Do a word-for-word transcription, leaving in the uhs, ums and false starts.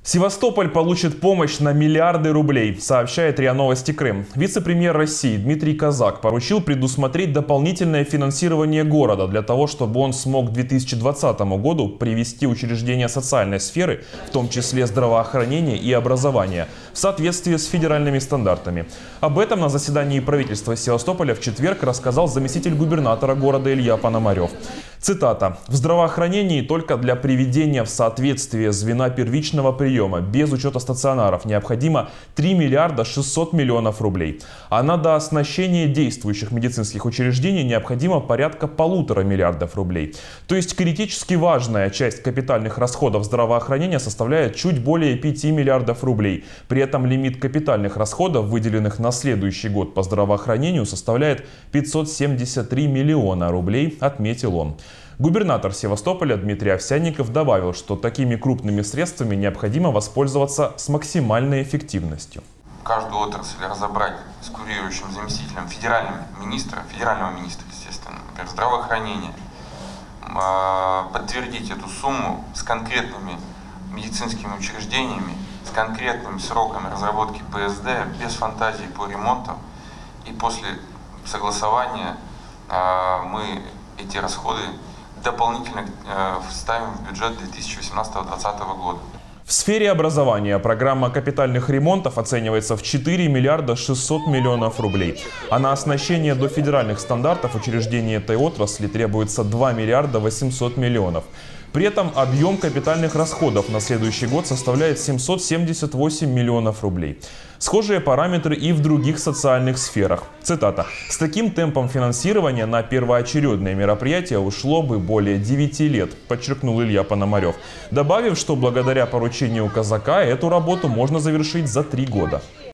Севастополь получит помощь на миллиарды рублей, сообщает РИА Новости Крым. Вице-премьер России Дмитрий Казак поручил предусмотреть дополнительное финансирование города для того, чтобы он смог к две тысячи двадцатому году привести учреждения социальной сферы, в том числе здравоохранение и образование, в соответствии с федеральными стандартами. Об этом на заседании правительства Севастополя в четверг рассказал заместитель губернатора города Илья Пономарев. Цитата. «В здравоохранении только для приведения в соответствие звена первичного приема без учета стационаров необходимо три миллиарда шестьсот миллионов рублей. А на дооснащение действующих медицинских учреждений необходимо порядка полутора миллиардов рублей. То есть критически важная часть капитальных расходов здравоохранения составляет чуть более пяти миллиардов рублей. При этом лимит капитальных расходов, выделенных на следующий год по здравоохранению, составляет пятьсот семьдесят три миллиона рублей, отметил он. Губернатор Севастополя Дмитрий Овсянников добавил, что такими крупными средствами необходимо воспользоваться с максимальной эффективностью. Каждую отрасль разобрать с курирующим заместителем федерального министра, федерального министра, естественно, например, здравоохранения, подтвердить эту сумму с конкретными медицинскими учреждениями, с конкретными сроками разработки ПСД, без фантазии по ремонту. И после согласования мы эти расходы дополнительно вставим в бюджет две тысячи восемнадцатого — две тысячи двадцатого года. В сфере образования программа капитальных ремонтов оценивается в четыре миллиарда шестьсот миллионов рублей. А на оснащение до федеральных стандартов учреждений этой отрасли требуется два миллиарда восемьсот миллионов. При этом объем капитальных расходов на следующий год составляет семьсот семьдесят восемь миллионов рублей. Схожие параметры и в других социальных сферах. Цитата. «С таким темпом финансирования на первоочередные мероприятия ушло бы более девяти лет», подчеркнул Илья Пономарев, добавив, что благодаря поручению Казака эту работу можно завершить за три года.